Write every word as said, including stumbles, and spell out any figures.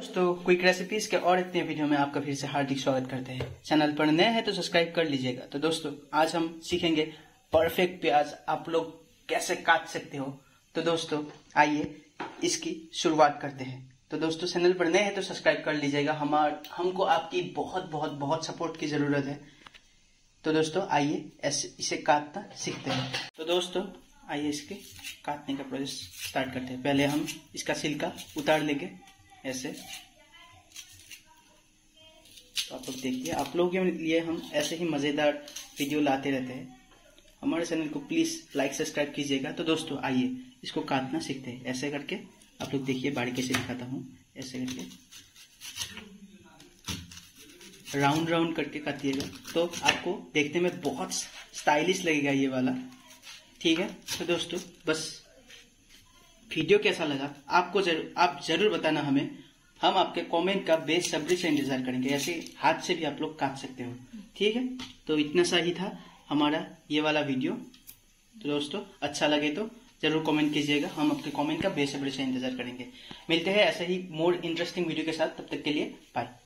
दोस्तों quick recipes के और इतने वीडियो में आपका फिर से हार्दिक स्वागत करते हैं। चैनल पर नए हैं तो सब्सक्राइब कर लीजिएगा। तो दोस्तों आज हम सीखेंगे परफेक्ट प्याज आप लोग कैसे काट सकते हो। तो दोस्तों आइए इसकी शुरुआत करते हैं। तो दोस्तों चैनल पर नए हैं तो सब्सक्राइब कर लीजिएगा। हमार हमको आपकी बहुत बहुत बहुत सपोर्ट की जरूरत है। तो दोस्तों आइए ऐसे इसे काटना सीखते हैं। तो दोस्तों आइए इसके काटने का प्रोसेस स्टार्ट करते हैं। पहले हम इसका छिलका उतार लेंगे ऐसे। तो आप लोग देखिए, आप लोगों के लिए हम ऐसे ही मज़ेदार वीडियो लाते रहते हैं। हमारे चैनल को प्लीज़ लाइक सब्सक्राइब कीजिएगा। तो दोस्तों आइए इसको काटना सीखते हैं। ऐसे करके आप लोग देखिए, बारीकी से दिखाता हूँ। ऐसे करके राउंड राउंड करके काटिएगा तो आपको देखने में बहुत स्टाइलिश लगेगा ये वाला। ठीक है। तो दोस्तों बस वीडियो कैसा लगा आपको जरूर आप जरूर बताना हमें। हम आपके कमेंट का बेसब्री से इंतजार करेंगे। ऐसे हाथ से भी आप लोग काट सकते हो। ठीक है। तो इतना सा ही था हमारा ये वाला वीडियो। तो दोस्तों अच्छा लगे तो जरूर कमेंट कीजिएगा। हम आपके कमेंट का बेसब्री से इंतजार करेंगे। मिलते हैं ऐसे ही मोर इंटरेस्टिंग वीडियो के साथ। तब तक के लिए बाय।